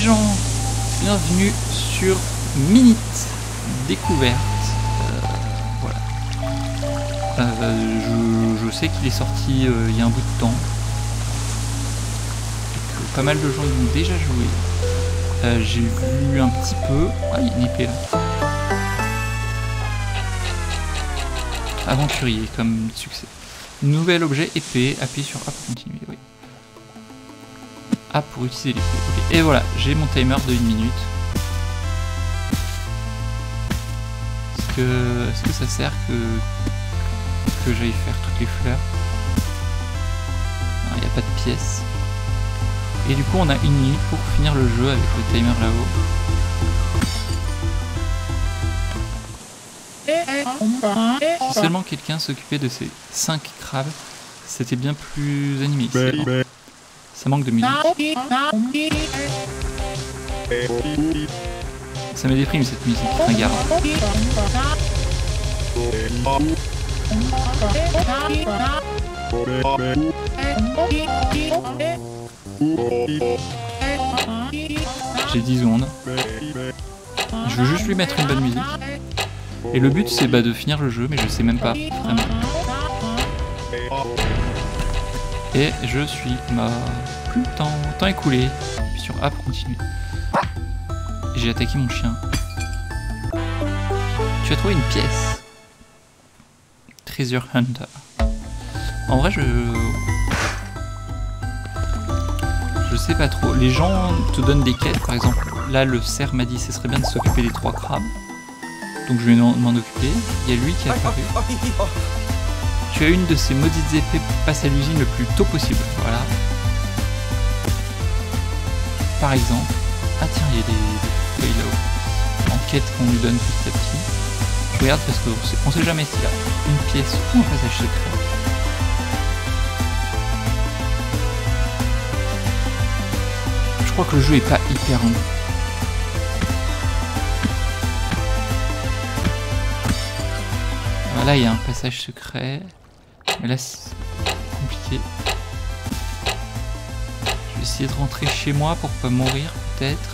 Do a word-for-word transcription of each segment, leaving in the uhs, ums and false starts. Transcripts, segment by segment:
gens, bienvenue sur Minute Découverte. Euh, voilà. Euh, je, je sais qu'il est sorti euh, il y a un bout de temps. Et que pas mal de gens y ont déjà joué. Euh, J'ai vu un petit peu. Ah, il y a une épée là. Aventurier comme succès. Nouvel objet épée. Appuyez sur A pour continuer. Oui. A pour utiliser l'épée. Okay. Et voilà, j'ai mon timer de une minute. Est-ce que, est-ce que ça sert que, que j'aille faire toutes les fleurs? Il n'y a pas de pièces. Et du coup, on a une minute pour finir le jeu avec le timer là-haut. Si seulement quelqu'un s'occupait de ces cinq crabes, c'était bien plus animé ici. Hein. Ça manque de musique. Ça me déprime cette musique, regarde. J'ai dix secondes. Je veux juste lui mettre une bonne musique. Et le but c'est bah, de finir le jeu, mais je sais même pas vraiment. Et je suis mort. Plus de temps, temps écoulé. Puis sur A pour continuer. J'ai attaqué mon chien. Tu as trouvé une pièce. Treasure Hunter. En vrai, je... Je sais pas trop. Les gens te donnent des quêtes, par exemple. Là, le cerf m'a dit ce serait bien de s'occuper des trois crabes. Donc je vais m'en occuper. Il y a lui qui est apparu. Tu as une de ces maudites épées, passe à l'usine le plus tôt possible. Voilà. Par exemple. Ah tiens, il y a des, des feuilles là-haut. Enquête qu'on lui donne petit à petit. Je regarde parce qu'on sait, on sait jamais s'il y a une pièce ou un passage secret. Je crois que le jeu est pas hyper long. Là, il y a un passage secret. Mais là, c'est compliqué. Je vais essayer de rentrer chez moi pour pas mourir, peut-être.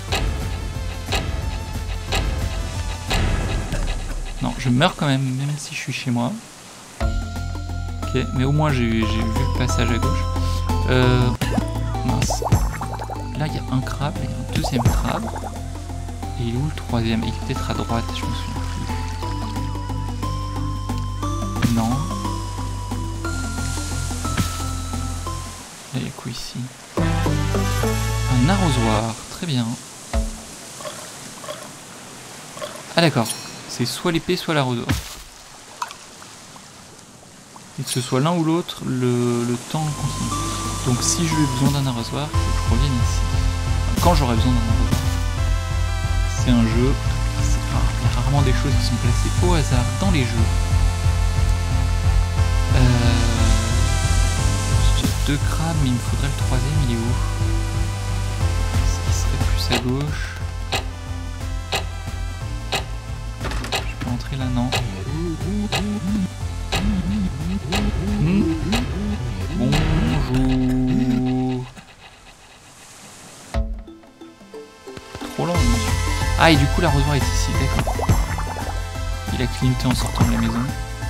Non, je meurs quand même, même si je suis chez moi. Ok, mais au moins, j'ai vu le passage à gauche. Euh... Mince. Là, il y a un crabe, il y a un deuxième crabe. Et il est où le troisième? Il est peut-être à droite, je me souviens plus. Non. Il y a quoi ici? Un arrosoir, très bien. Ah d'accord, c'est soit l'épée, soit l'arrosoir. Et que ce soit l'un ou l'autre, le, le temps continue. Donc si j'ai besoin d'un arrosoir, il faut que je revienne ici. Enfin, quand j'aurai besoin d'un arrosoir. C'est un jeu, c'est rare. Il y a rarement des choses qui sont placées au hasard dans les jeux. Euh... J'ai deux crabes, mais il me faudrait le troisième, il est où? Est-ce qu'il serait plus à gauche? Je peux entrer là, non. Mmh. Bonjour. Trop lent, monsieur. Ah, et du coup, l'arrosoir est ici, d'accord. Il a clignoté en sortant de la maison.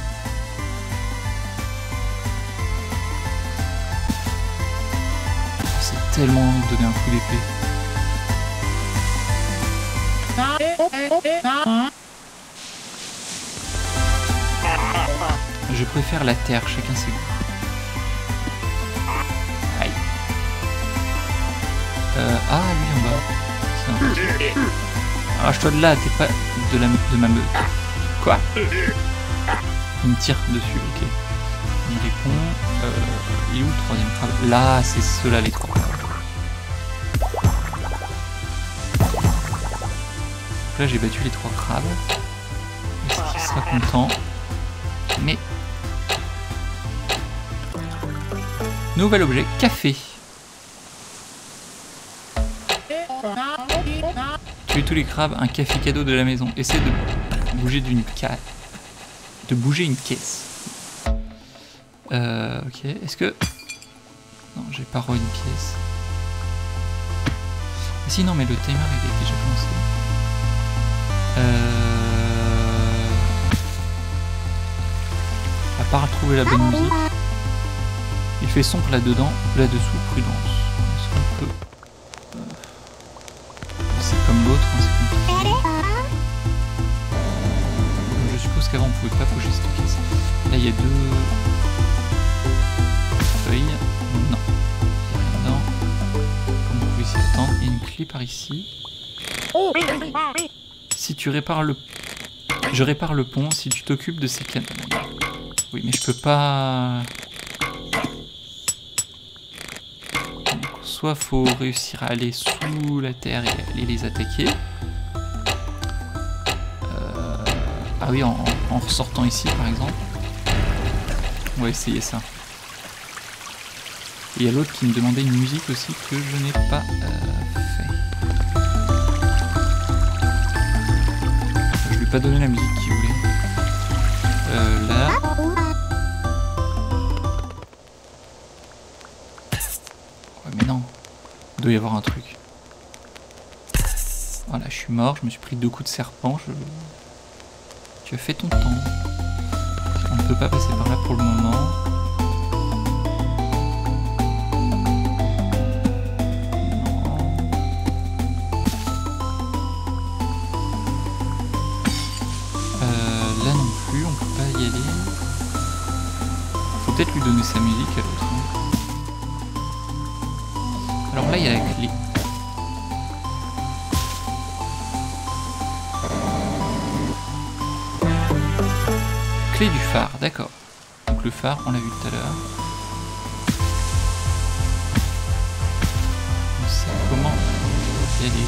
Tellement envie de donner un coup d'épée. Je préfère la terre, chacun ses goûts. Aïe. Euh, ah, lui en bas. Arrache-toi de là, t'es pas de, la, de ma meute. Quoi? Il me tire dessus, ok. Il répond. Euh, il est où le troisième crabe? Là, c'est ceux-là les trois crabes. Là j'ai battu les trois crabes. Est-ce qu'il sera content? Mais... Nouvel objet, café. Tuer tous les crabes, un café cadeau de la maison. Essaie de bouger d'une ca... de bouger une caisse. Euh, ok, est-ce que... Non, j'ai pas re une pièce. Si non mais le timer il est déjà commencé. Euh... À part trouver la bonne musique. Il fait sombre là-dedans, là-dessous, prudence. Est-ce qu'on peut... Euh... C'est comme l'autre, hein, c'est compliqué. Je suppose qu'avant on pouvait pas bouger cette caisse. Là il y a deux feuilles. Non. Il n'y a rien dedans. Comme vous pouvez s'y attendre. Il y a une clé par ici. Si tu répares le... Je répare le pont si tu t'occupes de ces canons. Oui mais je peux pas... Soit faut réussir à aller sous la terre et aller les attaquer. Euh... Ah oui, en, en ressortant ici par exemple. On va essayer ça. Et il y a l'autre qui me demandait une musique aussi que je n'ai pas euh, fait. Je lui ai pas donné la musique qu'il voulait. Euh, là. Ouais mais non. Il doit y avoir un truc. Voilà, je suis mort, je me suis pris deux coups de serpent. Je... Tu as fait ton temps. On ne peut pas passer par là pour le moment. Euh, là non plus, on peut pas y aller. Faut peut-être lui donner sa musique à l'autre. Alors là, il y a la clé. Clé du phare, d'accord. Donc le phare, on l'a vu tout à l'heure. On sait comment y aller.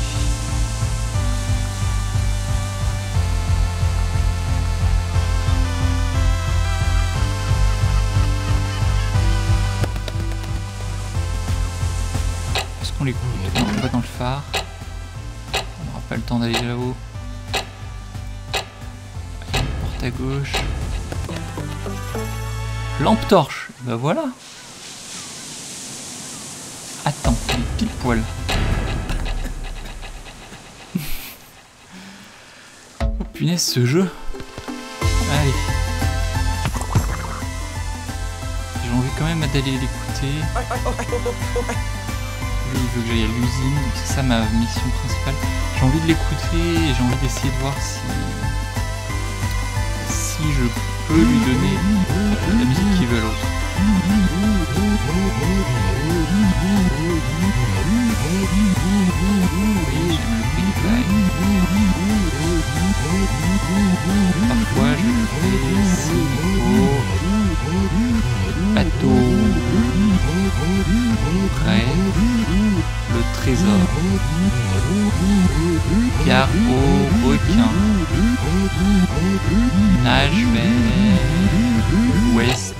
Est-ce qu'on l'écoute? Non, on va dans le phare. On n'aura pas le temps d'aller là-haut. Porte à gauche. Lampe torche, bah voilà. Attends, il est pile poil. Oh punaise, ce jeu. Allez. J'ai envie quand même d'aller l'écouter. Lui, il veut que j'aille à l'usine, donc c'est ça ma mission principale. J'ai envie de l'écouter et j'ai envie d'essayer de voir si... si je peux lui donner la musique qu'il veut à l'autre. Oui, j'aime le ping-pong. Parfois je fais Sinico, bateau, rêve, le trésor, gare au requin, nage vers l'ouest,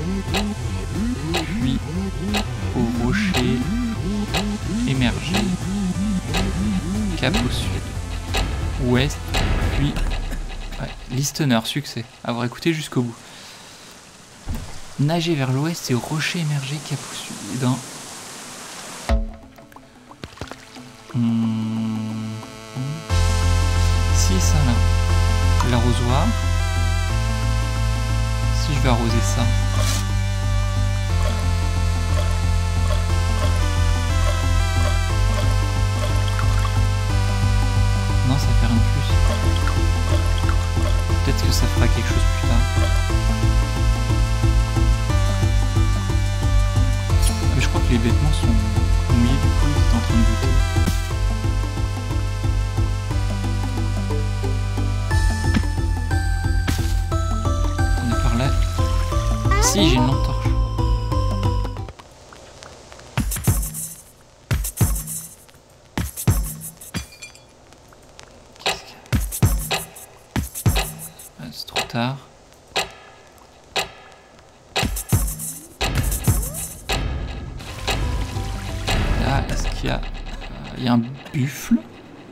puis au rocher émergé, cap au sud, ouest, puis ouais, listener, succès, avoir écouté jusqu'au bout. Nager vers l'ouest et au rocher émergé, cap au sud. Et dans... Hmm... Si, ça là. L'arrosoir. Si je vais arroser ça. Non, ça fait rien de plus. Peut-être que ça fera quelque chose plus tard. Mais je crois que les vêtements sont mouillés, du coup ils étaient en train de goûter. On est par là. Si, j'ai une lampe torche. Qu'est-ce qu'il y a? Ah, c'est trop tard. Là, est-ce qu'il y a... Il y a un buffle. De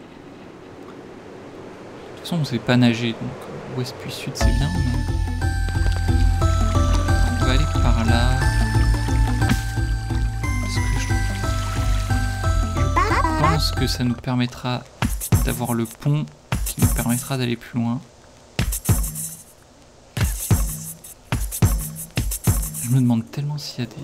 toute façon, on ne sait pas nager, donc ouest puis sud, c'est bien, mais... On va aller par là. Est-ce que je... je... Dans pense que ça nous permettra d'avoir le pont qui nous permettra d'aller plus loin. Je me demande tellement s'il y a des...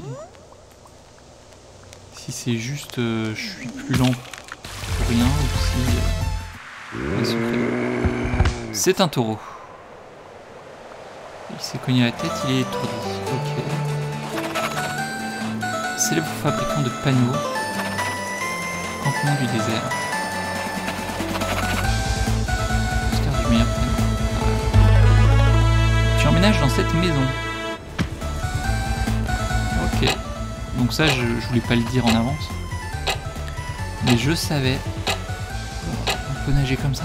Si c'est juste euh, je suis plus lent pour rien ou si... Euh, un secret. C'est un taureau. Il s'est cogné la tête, il est étourdi. Ok. Célèbre fabricant de panneaux. Campement du désert. Oscar du meilleur panneau. Tu emménages dans cette maison. Ok. Donc ça, je, je voulais pas le dire en avance. Mais je savais. On peut nager comme ça.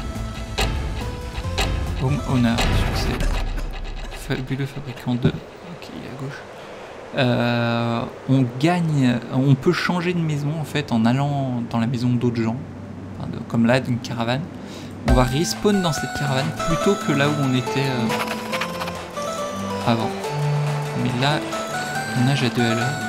Home owner, succès. Fabuleux fabricant de... Ok, il est à gauche. Euh, on gagne... On peut changer de maison, en fait, en allant dans la maison d'autres gens. Enfin, de, comme là, d'une caravane. On va respawn dans cette caravane plutôt que là où on était euh, avant. Mais là, on nage à deux à l'heure.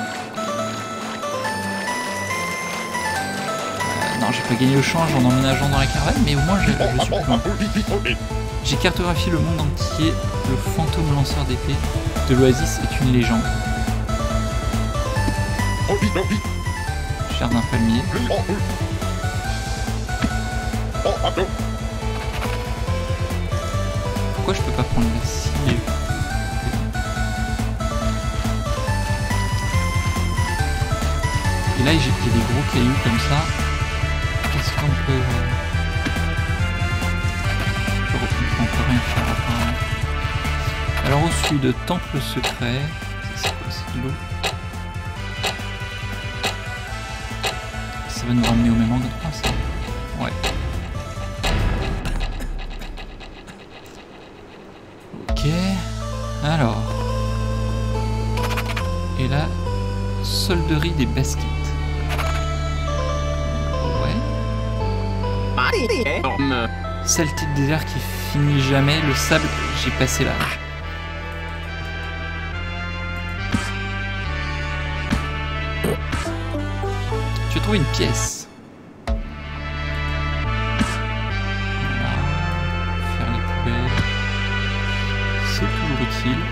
Non, j'ai pas gagné au change en emménageant dans la caravane, mais au moins je, je suis plus loin. J'ai cartographié le monde entier. Le fantôme lanceur d'épée de l'Oasis est une légende. Jardin palmier. Pourquoi je peux pas prendre la scie? Et là, j'ai des gros cailloux comme ça. Est-ce qu'on peut... On peut rien faire apparemment. Alors au sud, temple secret. C'est quoi, c'est de l'eau? Ça va nous ramener au même endroit, ça? Ouais. Ok. Alors. Et là, solderie des baskets. Saleté de désert qui finit jamais, le sable, j'ai passé l'âge. Tu as trouvé une pièce. Voilà. Faire les poubelles. C'est toujours utile.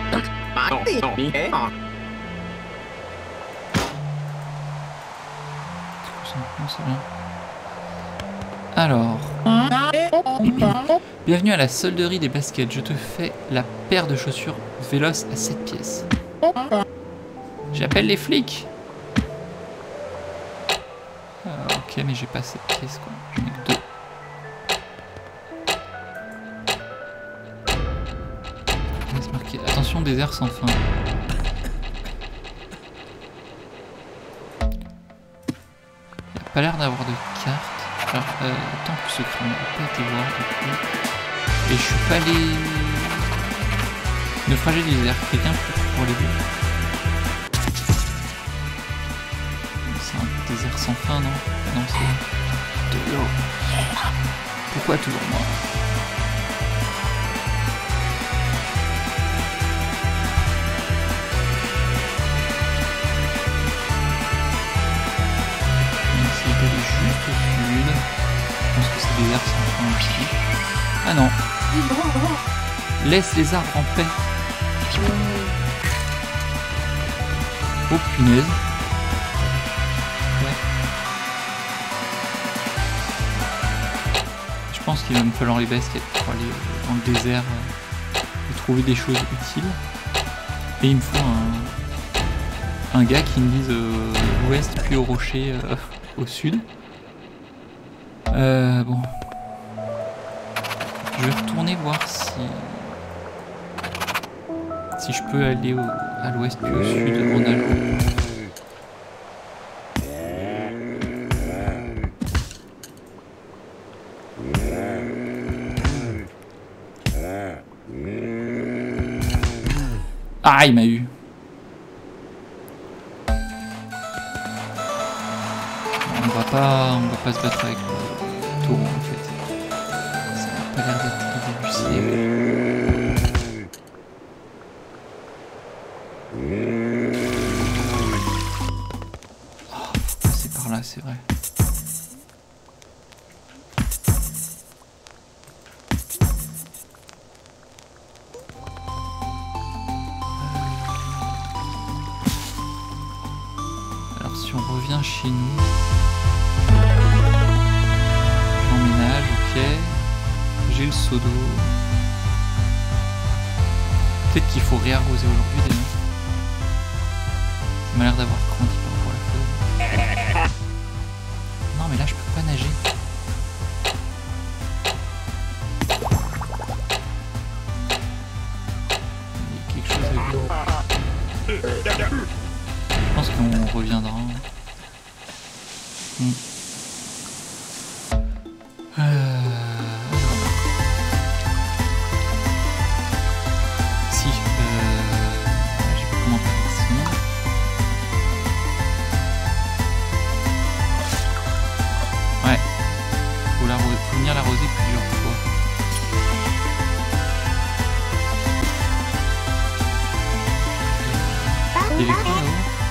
C'est bien. Alors, bienvenue à la solderie des baskets. Je te fais la paire de chaussures Véloce à sept pièces. J'appelle les flics. Ah, ok, mais j'ai pas sept pièces quoi. J'en ai que deux. Laisse marquer. Attention, désert sans fin. Il n'y a pas l'air d'avoir de carte. Alors, euh, temple secret, on n'a pas été voir du coup. Et je suis pas allé... Naufragé du désert, quelqu'un pour les deux. C'est un désert sans fin, non? Non, c'est... de l'eau. Pourquoi toujours moi? Juste au sud. Je pense que c'est des arbres sans fin aussi. Ah non. Laisse les arbres en paix. Oh punaise. Ouais. Je pense qu'il va me falloir les baskets pour aller dans le désert et trouver des choses utiles. Et il me faut un, un gars qui me dise euh, l'ouest puis au rocher euh, au sud. Euh, bon. Je vais retourner voir si... Si je peux aller au... à l'ouest puis au sud en allant. Ah, il m'a eu. On va pas, on va pas se battre avec le taureau en fait. Ça n'a pas l'air d'être du ciel. Oh, faut passer par là, c'est vrai. revient chez nous. J'emménage, ok. J'ai le seau d'eau. Peut-être qu'il faut réarroser aujourd'hui déjà. Ça m'a l'air d'avoir grandi par rapport à la fleur. Non mais là je peux pas nager. Il y a quelque chose à voir. Je pense qu'on reviendra. Hmm. Euh... Si, euh... j'ai pas comment faire ici. Ouais, faut, la... faut venir l'arroser plusieurs fois. Il y avait quoi là-haut?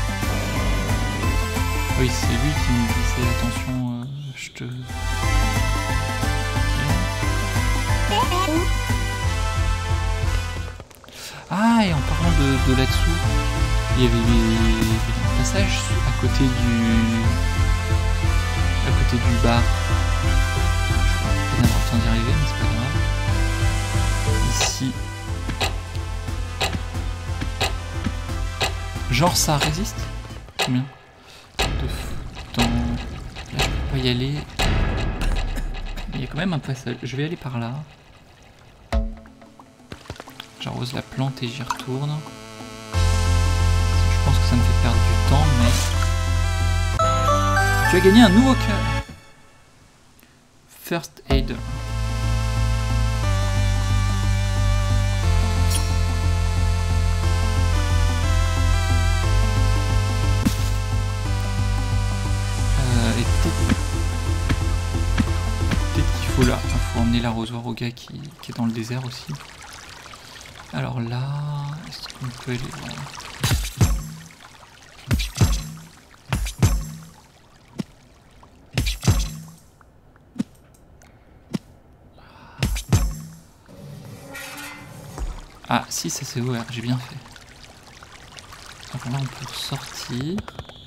Oui, c'est lui qui me disait attention, euh, je te... Okay. Ah, et en parlant de, de là-dessous, il y avait un passage à côté du... à côté du bar. Je vais pas avoir le temps d'y arriver, mais c'est pas grave. Ici. Genre ça résiste? Combien? Dans... Là je peux pas y aller. Il y a quand même un passage. Je vais aller par là. J'arrose la plante et j'y retourne. Je pense que ça me fait perdre du temps, mais... Tu as gagné un nouveau cœur. First Aid. Peut-être qu'il faut là, il faut emmener l'arrosoir au gars qui, qui est dans le désert aussi. Alors là, est-ce qu'on peut aller là? Ah si, ça c'est ouvert, j'ai bien fait. Alors là on peut ressortir.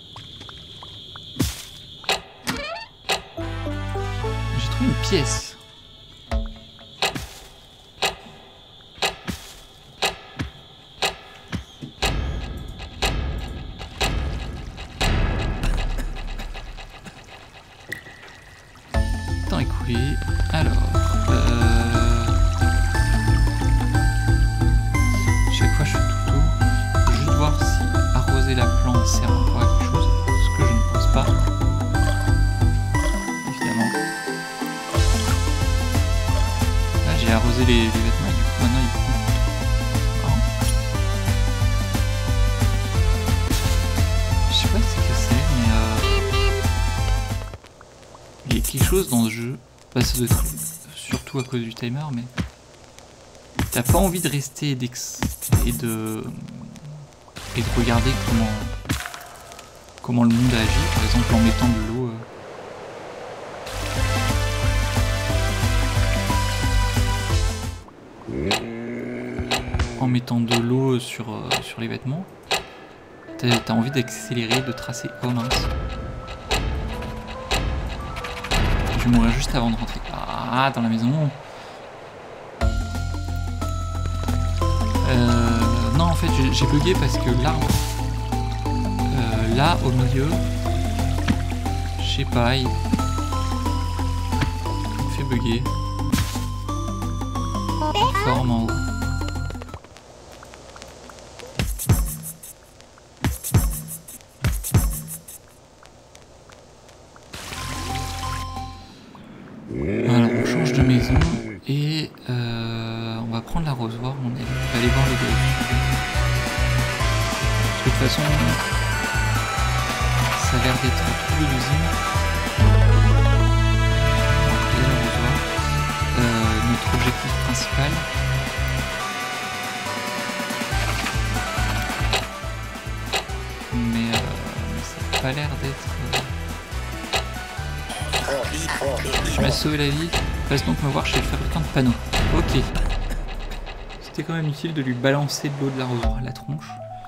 Une pièce. Temps écoulé. Alors, euh... chaque fois je fais tout tour. Je veux juste voir si arroser la plante sert encore à quelque chose, ce que je ne pense pas. J'ai arrosé les, les vêtements et du coup maintenant il coule. Je sais pas ce que c'est, mais euh... il y a quelque chose dans ce jeu, bah, ça doit être surtout à cause du timer, mais t'as pas envie de rester et, et de et de regarder comment comment le monde agit, par exemple en mettant de l'eau. Euh... En mettant de l'eau sur, euh, sur les vêtements, t'as as envie d'accélérer, de tracer. Oh mince. Je vais mourir juste avant de rentrer. Ah, dans la maison. Euh, non, en fait, j'ai bugué parce que l'arbre, euh, là, au milieu, je sais pas, il me fait bugger. Forme en haut. Voilà, on change de maison et euh, on va prendre l'arrosoir, on va aller voir les gars. De toute façon, ça a l'air d'être tout l'usine. Euh, notre objectif principal. Mais, euh, mais ça n'a pas l'air d'être... Euh... Tu m'as sauvé la vie, passe donc me voir chez le fabricant de panneaux. Ok. C'était quand même utile de lui balancer de l'eau de l'arrosoir à la tronche.